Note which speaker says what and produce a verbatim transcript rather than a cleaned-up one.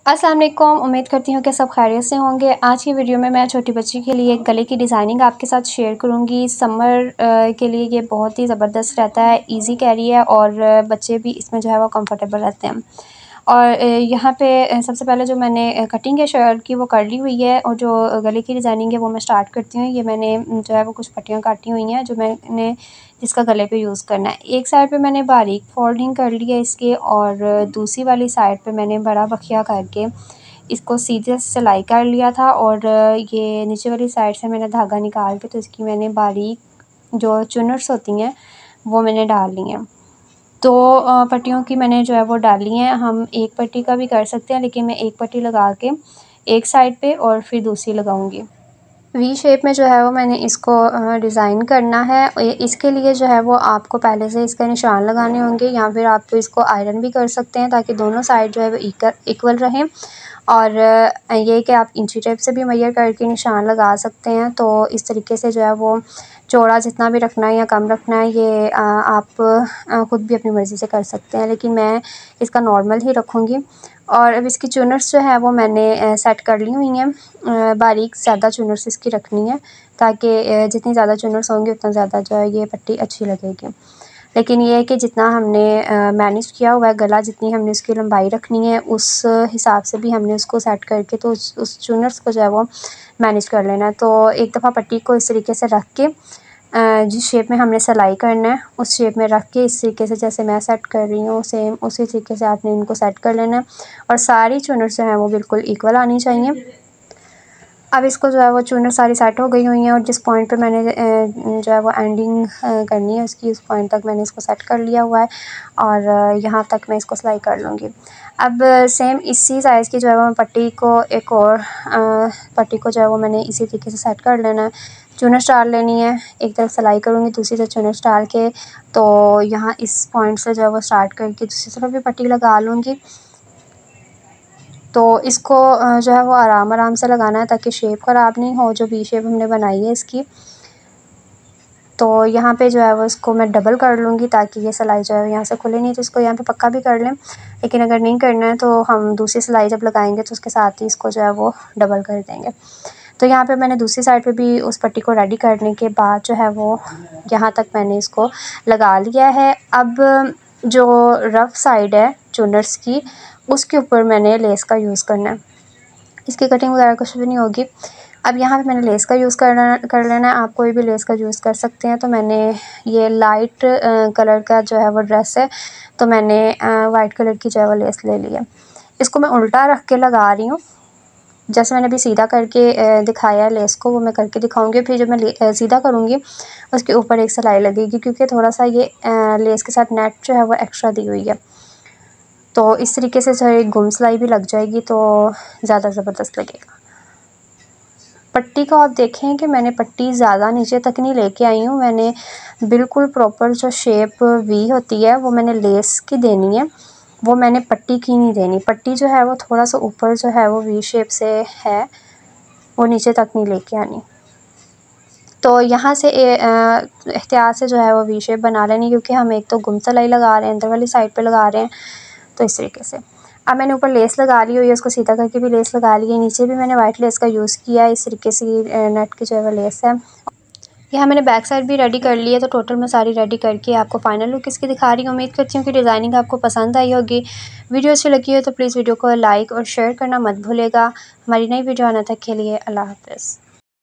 Speaker 1: अस्सलाम वालेकुम। उम्मीद करती हूँ कि सब खैरियत से होंगे। आज की वीडियो में मैं छोटी बच्ची के लिए गले की डिज़ाइनिंग आपके साथ शेयर करूँगी। समर के लिए ये बहुत ही ज़बरदस्त रहता है, इजी कैरी है और बच्चे भी इसमें जो है वो कंफर्टेबल रहते हैं। और यहाँ पे सबसे पहले जो मैंने कटिंग है शर्ट की वो कर ली हुई है और जो गले की डिज़ाइनिंग है वो मैं स्टार्ट करती हूँ। ये मैंने जो है वो कुछ पट्टियाँ काटी हुई हैं जो मैंने इसका गले पे यूज़ करना है। एक साइड पे मैंने बारीक फोल्डिंग कर ली है इसकी और दूसरी वाली साइड पे मैंने बड़ा बखिया करके इसको सीधे सिलाई कर लिया था और ये नीचे वाली साइड से मैंने धागा निकाल के तो इसकी मैंने बारीक जो चुनर्स होती हैं वो मैंने डाल ली हैं। तो पट्टियों की मैंने जो है वो डाली हैं। हम एक पट्टी का भी कर सकते हैं लेकिन मैं एक पट्टी लगा के एक साइड पे और फिर दूसरी लगाऊंगी। वी शेप में जो है वो मैंने इसको डिज़ाइन करना है। इसके लिए जो है वो आपको पहले से इसके निशान लगाने होंगे या फिर आप तो इसको आयरन भी कर सकते हैं ताकि दोनों साइड जो है वो इक्वल रहें। और ये कि आप इंची टेप से भी मेजर करके निशान लगा सकते हैं। तो इस तरीके से जो है वो चौड़ा जितना भी रखना है या कम रखना है ये आप ख़ुद भी अपनी मर्ज़ी से कर सकते हैं, लेकिन मैं इसका नॉर्मल ही रखूँगी। और अब इसकी चुनर्स जो है वो मैंने सेट कर ली हुई हैं। बारीक ज़्यादा चुनर्स इसकी रखनी है ताकि जितनी ज़्यादा चुनर्स होंगी उतना ज़्यादा जो है ये पट्टी अच्छी लगेगी। लेकिन ये है कि जितना हमने मैनेज किया हुआ है गला, जितनी हमने उसकी लंबाई रखनी है उस हिसाब से भी हमने उसको सेट करके तो उस उस चुनर्स को जो है वो मैनेज कर लेना है। तो एक दफ़ा पट्टी को इस तरीके से रख के जिस शेप में हमने सिलाई करना है उस शेप में रख के इस तरीके से जैसे मैं सेट कर रही हूँ सेम उसी तरीके से आपने इनको सेट कर लेना है और सारी चुनर्स जो हैं वो बिल्कुल इक्वल आनी चाहिए। अब इसको जो है वो चुनर सारी सेट हो गई हुई हैं और जिस पॉइंट पे मैंने जो है वो एंडिंग करनी है उसकी उस पॉइंट तक मैंने इसको सेट कर लिया हुआ है और यहाँ तक मैं इसको सिलाई कर लूँगी। अब सेम इसी साइज़ की जो है वो पट्टी को एक और पट्टी को जो है वो मैंने इसी तरीके से सेट कर लेना है। चुनर्स डाल लेनी है, एक तरफ सिलाई करूँगी दूसरी तरफ चुनर्स डाल के तो यहाँ इस पॉइंट से जो है वो स्टार्ट करके दूसरी तरफ भी पट्टी लगा लूँगी। तो इसको जो है वो आराम आराम से लगाना है ताकि शेप ख़राब नहीं हो जो वी शेप हमने बनाई है इसकी। तो यहाँ पे जो है वो इसको मैं डबल कर लूँगी ताकि ये सिलाई जो है यहाँ से खुले नहीं, तो इसको यहाँ पे पक्का भी कर लें। लेकिन अगर नहीं करना है तो हम दूसरी सिलाई जब लगाएंगे तो उसके साथ ही इसको जो है वो डबल कर देंगे। तो यहाँ पे मैंने दूसरी साइड पे भी उस पट्टी को रेडी करने के बाद जो है वो यहाँ तक मैंने इसको लगा लिया है। अब जो रफ़ साइड है चुनर्स की उसके ऊपर मैंने लेस का यूज़ करना है। इसकी कटिंग वगैरह कुछ भी नहीं होगी। अब यहाँ पे मैंने लेस का यूज़ करना कर लेना है। आप कोई भी लेस का यूज़ कर सकते हैं। तो मैंने ये लाइट कलर का जो है वो ड्रेस है तो मैंने वाइट कलर की जो है वो लेस ले ली है। इसको मैं उल्टा रख के लगा रही हूँ, जैसे मैंने अभी सीधा करके दिखाया है लेस को वो मैं करके दिखाऊंगी। फिर जब मैं सीधा करूँगी उसके ऊपर एक सिलाई लगेगी क्योंकि थोड़ा सा ये लेस के साथ नेट जो है वो एक्स्ट्रा दी हुई है। तो इस तरीके से जो है गुम सिलाई भी लग जाएगी तो ज़्यादा ज़बरदस्त लगेगा। पट्टी को आप देखें कि मैंने पट्टी ज़्यादा नीचे तक नहीं लेके आई हूँ। मैंने बिल्कुल प्रॉपर जो शेप वी होती है वो मैंने लेस की देनी है, वो मैंने पट्टी की नहीं देनी। पट्टी जो है वो थोड़ा सा ऊपर जो है वो वी शेप से है, वो नीचे तक नहीं लेके आनी। तो यहाँ से एहतियात से जो है वो वी शेप बना लेनी क्योंकि हम एक तो गुम सिलाई लगा रहे हैं, अंदर वाली साइड पे लगा रहे हैं। तो इस तरीके से अब मैंने ऊपर लेस लगा ली हुई है, उसको सीधा करके भी लेस लगा ली है। नीचे भी मैंने वाइट लेस का यूज़ किया है। इस तरीके से नेट की जो है वो लेस है। यहाँ मैंने बैक साइड भी रेडी कर ली है। तो टोटल मैं सारी रेडी करके आपको फाइनल लुक इसकी दिखा रही हूँ। उम्मीद करती हूँ कि डिज़ाइनिंग आपको पसंद आई होगी। वीडियो अच्छी लगी हो तो प्लीज़ वीडियो को लाइक और शेयर करना मत भूलेगा। हमारी नई वीडियो आने तक के लिए अल्लाह हाफ़िज़।